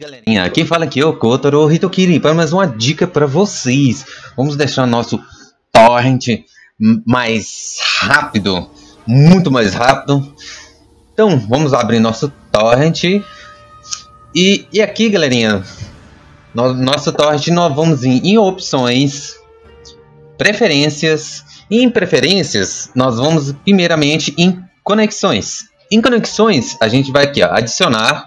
Galerinha, quem fala aqui é o Kotaro Hitokiri para mais uma dica para vocês. Vamos deixar nosso torrent mais rápido, muito mais rápido. Então vamos abrir nosso torrent e aqui, galerinha, nosso torrent nós vamos em opções, preferências, e em preferências nós vamos primeiramente em conexões. Em conexões a gente vai aqui, ó, adicionar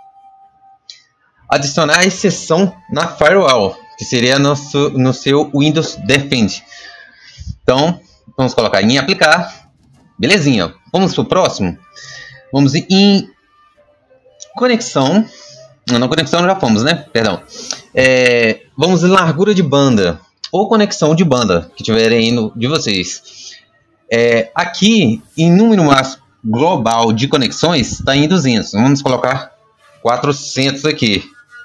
a exceção na firewall, que seria no seu Windows Defend. Então, vamos colocar em aplicar. Belezinha. Vamos para o próximo. Vamos em conexão. Não, conexão já fomos, né? Perdão. Vamos em largura de banda ou conexão de banda que tiverem aí de vocês. Aqui, em número máximo global de conexões, está em 200. Vamos colocar 400 aqui.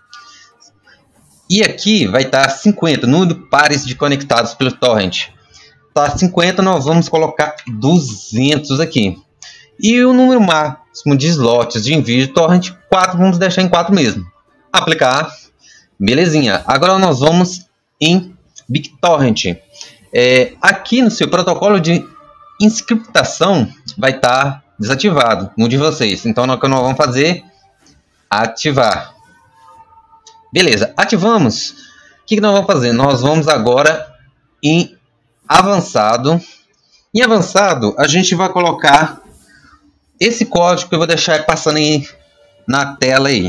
E aqui vai estar 50, número de pares de conectados pelo torrent. Tá 50, nós vamos colocar 200 aqui. E o número máximo de slots de envio de torrent, 4, vamos deixar em 4 mesmo. Aplicar. Belezinha. Agora nós vamos em BitTorrent. Aqui no seu protocolo de encriptação vai estar desativado, no de vocês. Então o que nós vamos fazer? Ativar. Beleza, ativamos. O que nós vamos fazer? Nós vamos agora em avançado. Em avançado, a gente vai colocar esse código que eu vou deixar passando aí na tela aí.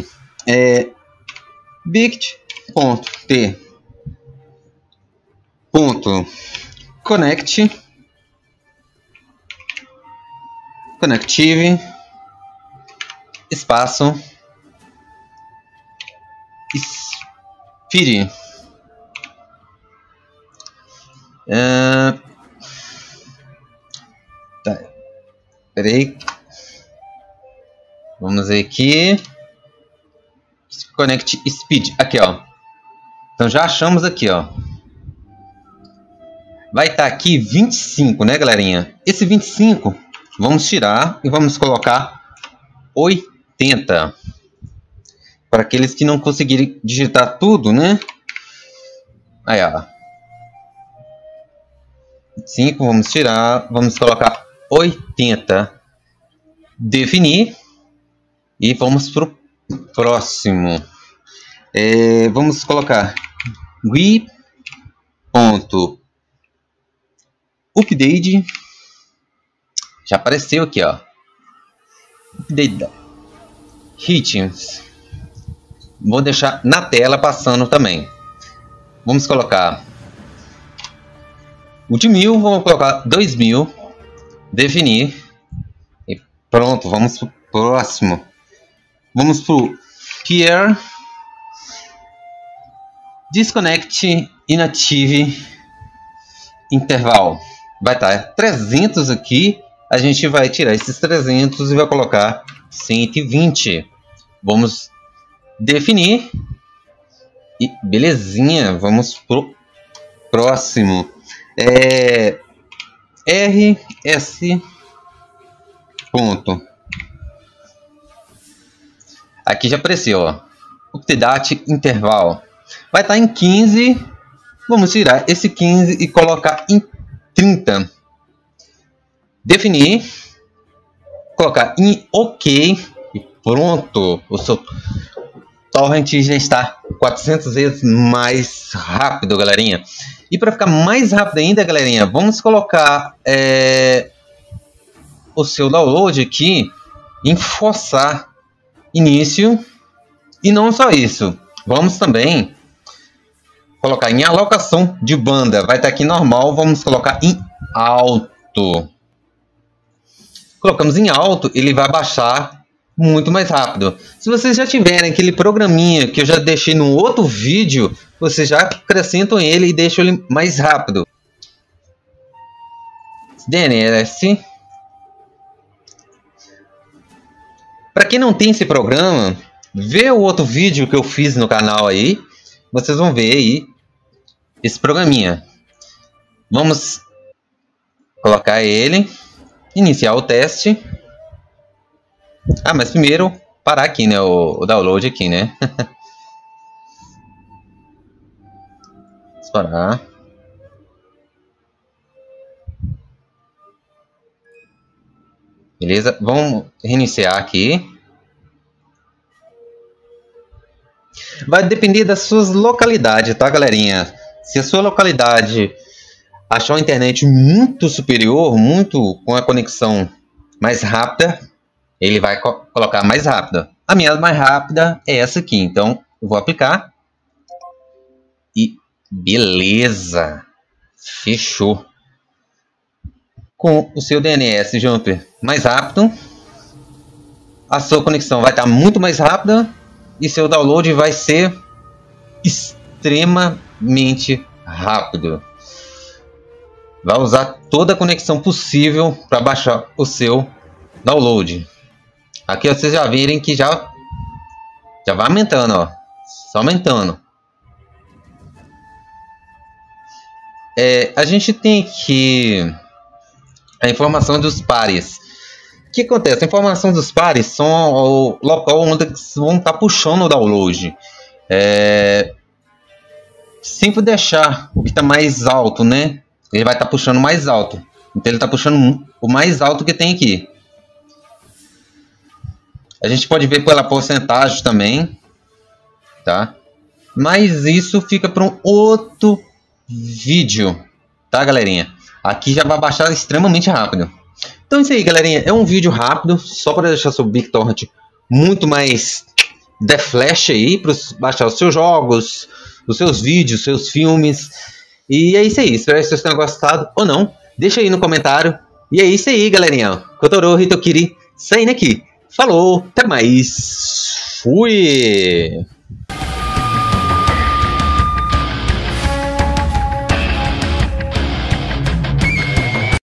Connective espaço Speed. Tá. Peraí. Vamos ver aqui. Connect Speed. Aqui, ó. Então já achamos aqui, ó. Vai estar aqui 25, né, galerinha? Esse 25 vamos tirar e vamos colocar 80. Para aqueles que não conseguirem digitar tudo, né? Aí, ó. 5, vamos tirar. Vamos colocar 80. Definir. E vamos para o próximo. Vamos colocar update. Já apareceu aqui, ó. Update hitings. Vou deixar na tela passando também. Vamos colocar o de 1000, vamos colocar 2000. Definir. E pronto, vamos para o próximo. Vamos para o peer. Disconnect inactive interval. Vai estar 300 aqui. A gente vai tirar esses 300 e vai colocar 120. Vamos definir. E belezinha. Vamos pro próximo. RS ponto. Aqui já apareceu, ó. Update interval. Vai estar em 15. Vamos tirar esse 15 e colocar em 30. Definir. Colocar em OK. E pronto. O seu torrent já está 400 vezes mais rápido, galerinha. E para ficar mais rápido ainda, galerinha, vamos colocar o seu download aqui em forçar início. E não só isso, vamos também colocar em alocação de banda. Vai estar aqui normal, vamos colocar em alto. Colocamos em alto, ele vai baixar muito mais rápido. Se vocês já tiverem aquele programinha que eu já deixei no outro vídeo, vocês já acrescentam ele e deixam ele mais rápido. DNS. Para quem não tem esse programa, vê o outro vídeo que eu fiz no canal aí. Vocês vão ver aí esse programinha. Vamos colocar ele. Iniciar o teste. Mas primeiro parar aqui, né? O download aqui, né? Explorar. Beleza, vamos reiniciar aqui. Vai depender das suas localidades, tá, galerinha? Se a sua localidade achar a internet muito superior, muito com a conexão mais rápida, ele vai colocar mais rápida. A minha mais rápida é essa aqui, então eu vou aplicar. E beleza! Fechou! Com o seu DNS Jumper mais rápido, a sua conexão vai estar muito mais rápida e seu download vai ser extremamente rápido. Vai usar toda a conexão possível para baixar o seu download. Aqui vocês já virem que já vai aumentando, ó, só aumentando. A gente tem aqui a informação dos pares. O que acontece? A informação dos pares são o local onde eles vão estar puxando o download. Sempre deixar o que está mais alto, né? Ele vai estar puxando mais alto. Então ele está puxando o mais alto que tem aqui. A gente pode ver pela porcentagem também, tá? Mas isso fica para um outro vídeo, tá, galerinha? Aqui já vai baixar extremamente rápido. Então é isso aí, galerinha. É um vídeo rápido, só para deixar seu BitTorrent muito mais The Flash aí, para baixar os seus jogos, os seus vídeos, os seus filmes. E é isso aí. Espero que vocês tenham gostado ou não. Deixa aí no comentário. E é isso aí, galerinha. Kotaro Hitokiri saindo aqui. Falou, até mais. Fui!